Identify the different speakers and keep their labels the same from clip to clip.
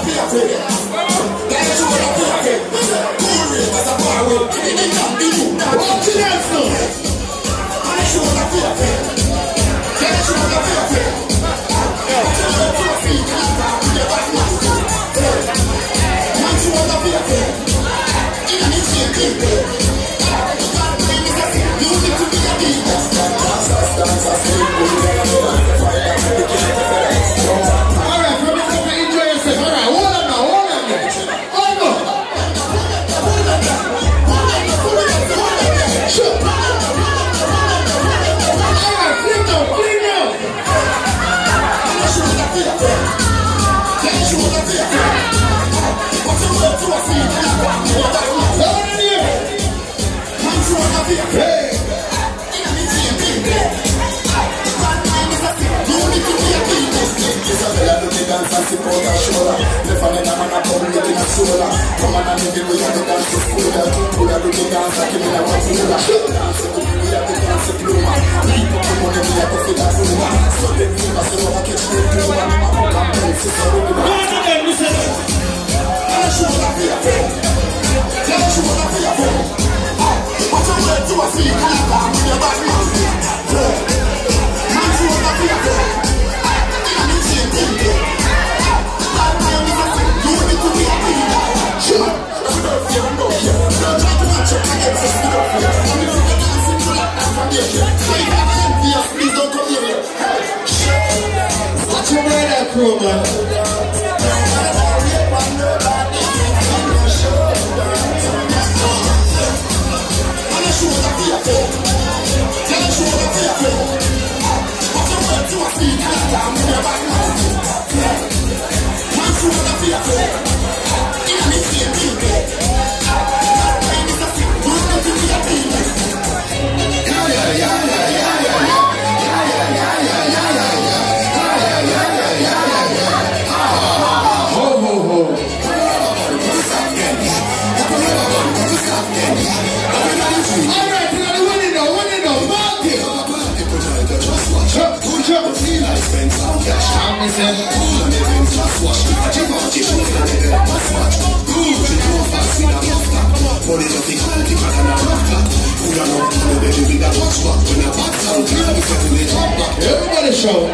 Speaker 1: Everybody show.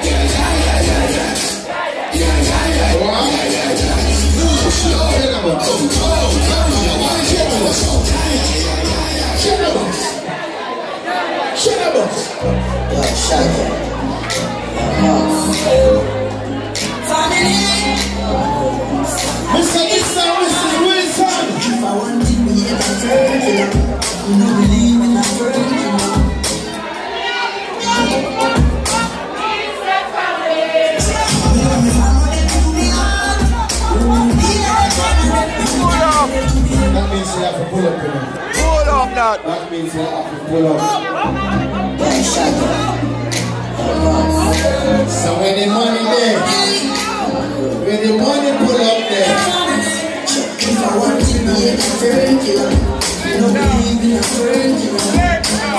Speaker 1: That means you have to pull up. So when the money there, when the money pull up there. If I want to be a friend, you don't believe in a friend, you know.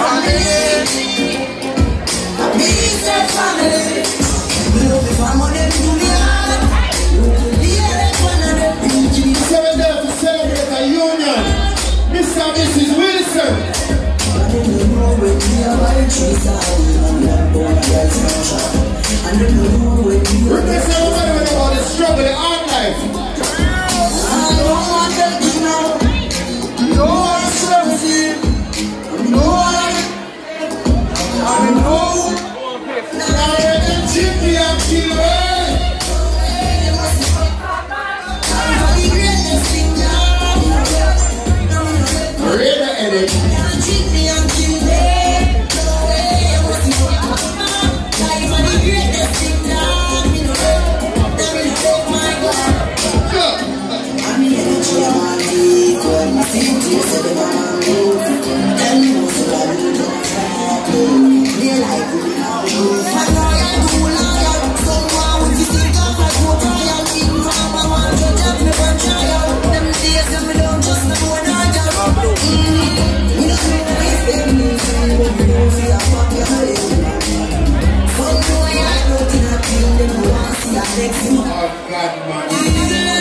Speaker 1: Family. If I'm on them to the heart, you could be one of them. So we're there to celebrate a union. Mr. and Mrs. Wilson. I don't know when we are by the trees, I'm not born against no shot. I don't know when we are. We're saying about the struggle, the hard life. I don't want that to know. No one serves you. No one. I know. Now we're the chippy and killer. Oh, God, man.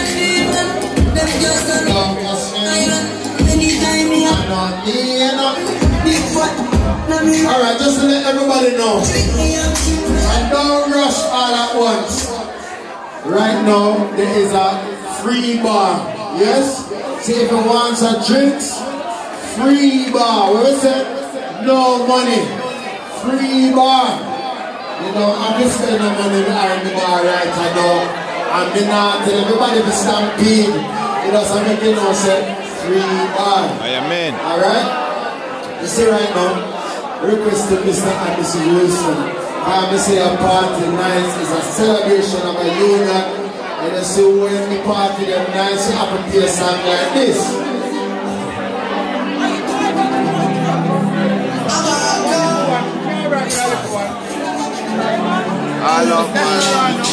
Speaker 1: everybody know. And don't rush all at once. Right now, there is a free bar. Yes? See if you want some drinks, free bar. What is it? No money. Free bar. You know, I'm just spending no money behind the bar right now. I'm not telling everybody to stampede. You know, so I'm making no say free bar.
Speaker 2: Amen.
Speaker 1: Alright? You see right now, request to Mr. and Mrs. Wilson. I say a party night is a celebration of a union. And you see when the party them nice, you have to play a song like this.
Speaker 2: I love